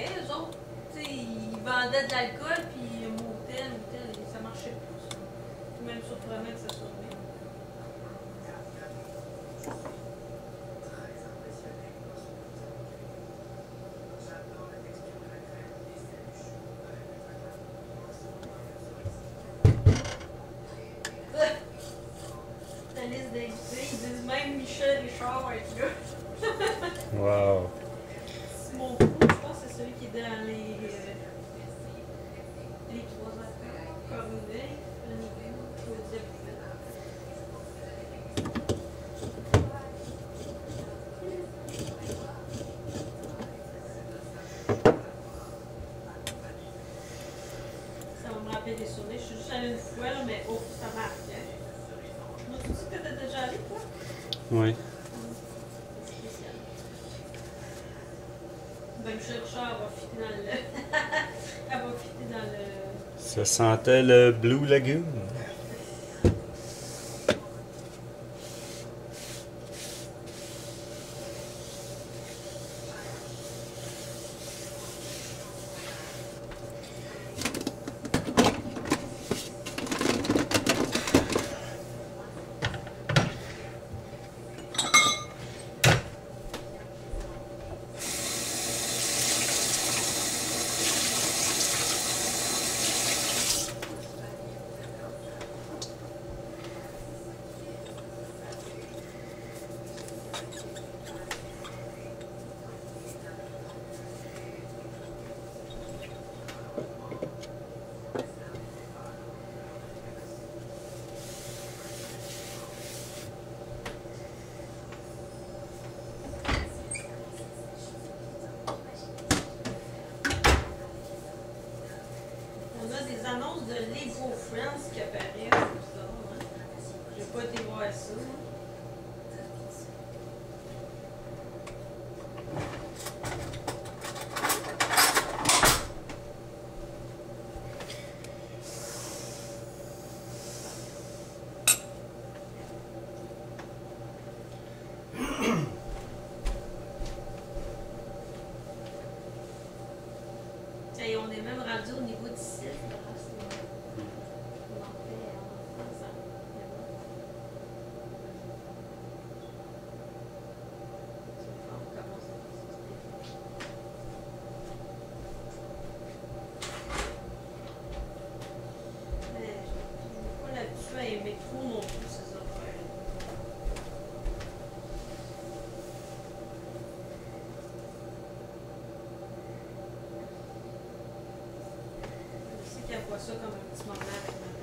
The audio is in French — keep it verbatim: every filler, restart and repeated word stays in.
fermait, eux autres. T'sais, ils vendaient de l'alcool, puis motel, motel, et ça marchait plus. Ça. Même surprenant que ça soit bien. La liste d'invités, ils disent même Michel Richard va être là. Wow. Simon Fou, je pense que c'est celui qui est dans les, euh, les trois accords. Corneille, Flanagan, Claudia Buffet. Ça va me rappeler des souvenirs. Je suis juste allée une fois, là, mais oh, ça marque. Hein. Moi, tu dis que t'es déjà allé, toi? Oui. C'est spécial. Ben, Michel Richard va fitter dans le. Elle va fitter dans le. Ça sentait le Blue Lagoon. On a des annonces de Lego Friends qui apparaissent comme ça. Hein? J'ai pas été voir ça. Hein? Et on est même rendu au niveau du site. Là, on en fait ensemble. On commence à faire ça. Mais je n'ai pas l'habitude à aimer trop non plus ces affaires. Je sais qu'elle voit ça comme un petit moment avec ma